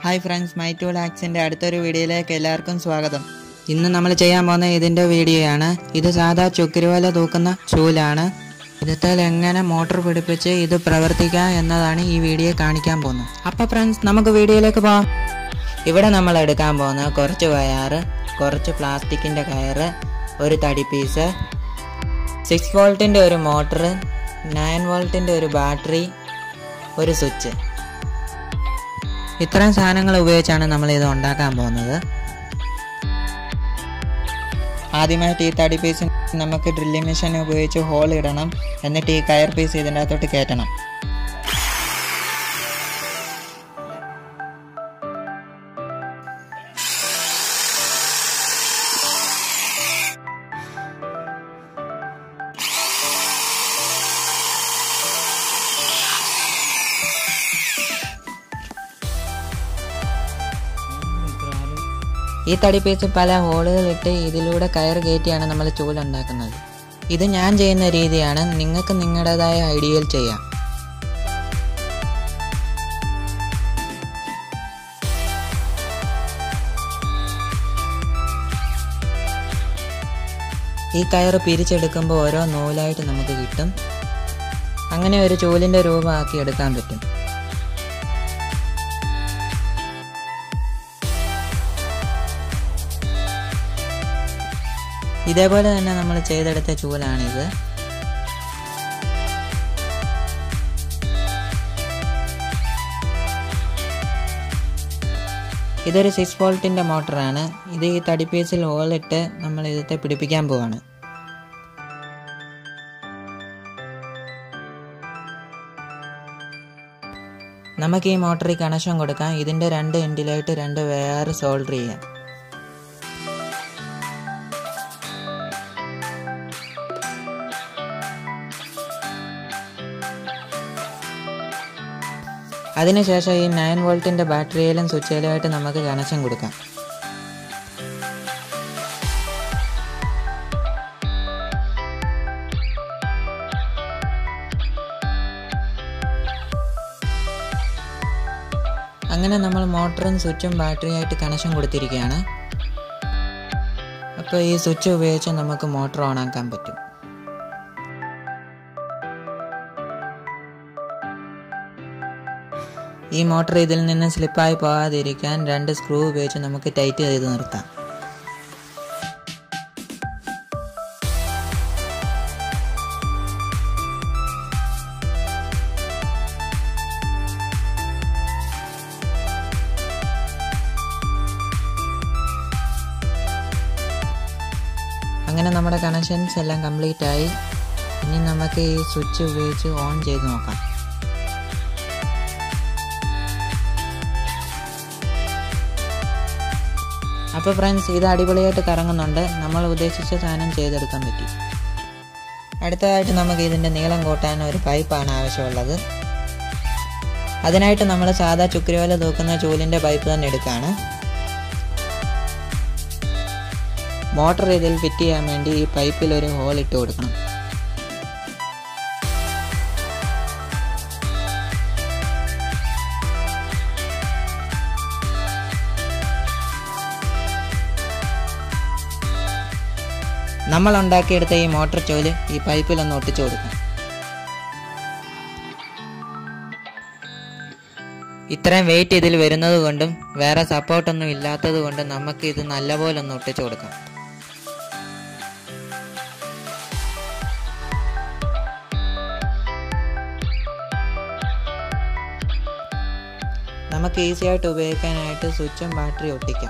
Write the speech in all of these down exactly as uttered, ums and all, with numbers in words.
Hi friends, my tool ഹാക്സിൻ്റെ അടുത്തൊരു വീഡിയോയിലേക്ക് എല്ലാവർക്കും സ്വാഗതം. ഇന്ന് നമ്മൾ ചെയ്യാൻ പോകുന്ന ഇതിൻ്റെ വീഡിയോയാണ്. ഇത് സാധാ ചുക്കിരിവല തൂക്കുന്ന ചൂലാണ്. ഇതിൽ എങ്ങനെ മോട്ടോർ പിടിപ്പിച്ച് ഇത് പ്രവർത്തിക്കാം എന്നതാണ് ഈ വീഡിയോ കാണിക്കാൻ പോകുന്നത്. അപ്പോൾ ഫ്രണ്ട്സ്, നമുക്ക് വീഡിയോയിലേക്ക് പോകാം. ഇവിടെ നമ്മൾ എടുക്കാൻ പോകുന്ന കുറച്ച് വയറ്, കുറച്ച് പ്ലാസ്റ്റിക്കിൻ്റെ കയറ്, ഒരു തടി പീസ്, സിക്സ് വോൾട്ടിൻ്റെ ഒരു മോട്ടർ, നയൻ വോൾട്ടിൻ്റെ ഒരു ബാറ്ററി, ഒരു സ്വിച്ച്. ഇത്രയും സാധനങ്ങൾ ഉപയോഗിച്ചാണ് നമ്മൾ ഇത് ഉണ്ടാക്കാൻ പോകുന്നത്. ആദ്യമായിട്ട് ഈ തടി പീസ് നമുക്ക് ഡ്രില്ലിംഗ് മെഷീൻ ഉപയോഗിച്ച് ഹോൾ ഇടണം. എന്നിട്ട് ഈ കയർ പീസ് ഇതിൻ്റെ അകത്തോട്ട് കയറ്റണം. ഈ തടി പീസ് പല ഹോളുകളിട്ട് ഇതിലൂടെ കയർ കയറ്റിയാണ് നമ്മൾ ചൂലുണ്ടാക്കുന്നത്. ഇത് ഞാൻ ചെയ്യുന്ന രീതിയാണ്. നിങ്ങൾക്ക് നിങ്ങളുടേതായ ഐഡിയയിൽ ചെയ്യാം. ഈ കയർ പിരിച്ചെടുക്കുമ്പോൾ ഓരോ നൂലായിട്ട് നമുക്ക് കിട്ടും. അങ്ങനെ ഒരു ചൂലിൻ്റെ രൂപമാക്കി എടുക്കാൻ പറ്റും. ഇതേപോലെ തന്നെ നമ്മൾ ചെയ്തെടുത്ത ചൂലാണിത്. ഇതൊരു സിക്സ് വോൾട്ടിൻ്റെ മോട്ടറാണ്. ഇത് ഈ തടി പീസിൽ ഹോളിട്ട് നമ്മൾ ഇതിത്തെ പിടിപ്പിക്കാൻ പോവാണ്. നമുക്ക് ഈ മോട്ടറിൽ കണക്ഷൻ കൊടുക്കാം. ഇതിൻ്റെ രണ്ട് എൻഡിലായിട്ട് രണ്ട് വയർ സോൾഡർ ചെയ്യാം. അതിനുശേഷം ഈ നയൻ വോൾട്ടിൻ്റെ ബാറ്ററിയിലും സ്വിച്ചിലുമായിട്ട് നമുക്ക് കണക്ഷൻ കൊടുക്കാം. അങ്ങനെ നമ്മൾ മോട്ടറും സ്വിച്ചും ബാറ്ററിയായിട്ട് കണക്ഷൻ കൊടുത്തിരിക്കുകയാണ്. അപ്പോൾ ഈ സ്വിച്ച് ഉപയോഗിച്ച് നമുക്ക് മോട്ടർ ഓണാക്കാൻ പറ്റും. ഈ മോട്ടർ ഇതിൽ നിന്ന് സ്ലിപ്പായി പോകാതിരിക്കാൻ രണ്ട് സ്ക്രൂ ഉപയോഗിച്ച് നമുക്ക് ടൈറ്റ് ചെയ്ത് നിർത്താം. അങ്ങനെ നമ്മുടെ കണക്ഷൻസ് എല്ലാം കംപ്ലീറ്റ് ആയി. ഇനി നമുക്ക് ഈ സ്വിച്ച് ഉപയോഗിച്ച് ഓൺ ചെയ്ത് നോക്കാം. അപ്പോൾ ഫ്രണ്ട്സ്, ഇത് അടിപൊളിയായിട്ട് കറങ്ങുന്നുണ്ട്. നമ്മൾ ഉദ്ദേശിച്ച സാധനം ചെയ്തെടുക്കാൻ പറ്റി. അടുത്തതായിട്ട് നമുക്ക് ഇതിൻ്റെ നീളം കൂട്ടാൻ ഒരു പൈപ്പാണ് ആവശ്യമുള്ളത്. അതിനായിട്ട് നമ്മൾ സാധാ ചുക്കിരിവല തൂക്കുന്ന ചൂലിൻ്റെ പൈപ്പ് തന്നെ എടുക്കുകയാണ്. മോട്ടർ ഇതിൽ ഫിറ്റ് ചെയ്യാൻ വേണ്ടി ഈ പൈപ്പിൽ ഒരു ഹോൾ ഇട്ട് കൊടുക്കണം. നമ്മൾ ഉണ്ടാക്കിയെടുത്ത ഈ മോട്ടർ ചൂല് ഈ പൈപ്പിലൊന്ന് ഒട്ടിച്ചു കൊടുക്കാം. ഇത്രയും വെയിറ്റ് ഇതിൽ വരുന്നത് കൊണ്ടും വേറെ സപ്പോർട്ടൊന്നും ഇല്ലാത്തത് കൊണ്ടും നമുക്ക് ഇത് നല്ലപോലെ ഒന്ന് ഒട്ടിച്ചു കൊടുക്കാം. നമുക്ക് ഈസി ആയിട്ട് ഉപയോഗിക്കാനായിട്ട് സ്വിച്ചും ബാറ്ററി ഒട്ടിക്കാം.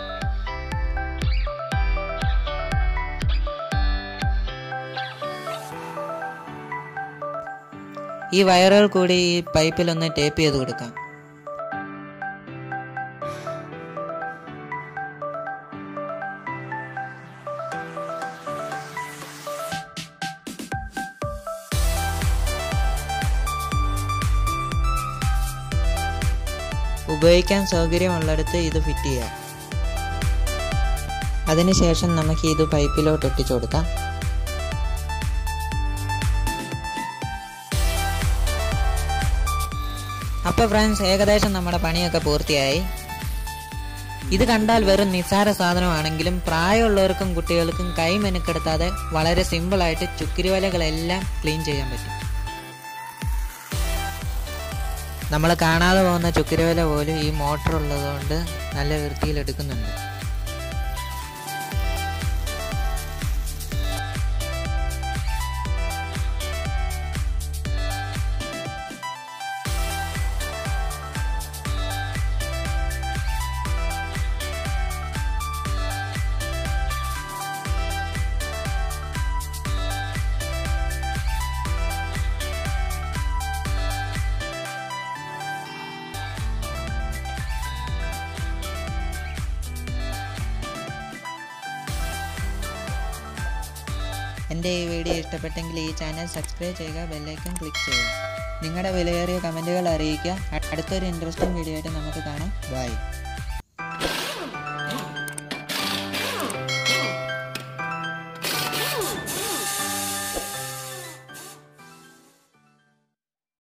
ഈ വയറുകൾ കൂടി ഈ പൈപ്പിലൊന്ന് ടേപ്പ് ചെയ്ത് കൊടുക്കാം. ഉപയോഗിക്കാൻ സൗകര്യമുള്ളിടത്ത് ഇത് ഫിറ്റ് ചെയ്യാം. അതിനുശേഷം നമുക്ക് ഇത് പൈപ്പിലോട്ട് ഒട്ടിച്ചു കൊടുക്കാം. അപ്പോൾ ഫ്രണ്ട്സ്, ഏകദേശം നമ്മുടെ പണിയൊക്കെ പൂർത്തിയായി. ഇത് കണ്ടാൽ വെറും നിസ്സാര സാധനമാണെങ്കിലും പ്രായമുള്ളവർക്കും കുട്ടികൾക്കും കൈ മെനക്കെടുത്താതെ വളരെ സിമ്പിളായിട്ട് ചുക്കിരിവലകളെല്ലാം ക്ലീൻ ചെയ്യാൻ പറ്റും. നമ്മൾ കാണാതെ പോകുന്ന ചുക്കിരിവല പോലും ഈ മോട്ടർ ഉള്ളതുകൊണ്ട് നല്ല വൃത്തിയിൽ എടുക്കുന്നുണ്ട്. എൻ്റെ ഈ വീഡിയോ ഇഷ്ടപ്പെട്ടെങ്കിൽ ഈ ചാനൽ സബ്സ്ക്രൈബ് ചെയ്യുക, ബെല്ലൈക്കൺ ക്ലിക്ക് ചെയ്യുക. നിങ്ങളുടെ വിലയേറിയ കമൻറ്റുകൾ അറിയിക്കുക. അടുത്തൊരു ഇൻട്രസ്റ്റിംഗ് വീഡിയോ ആയിട്ട് നമുക്ക് കാണാം. ബൈ.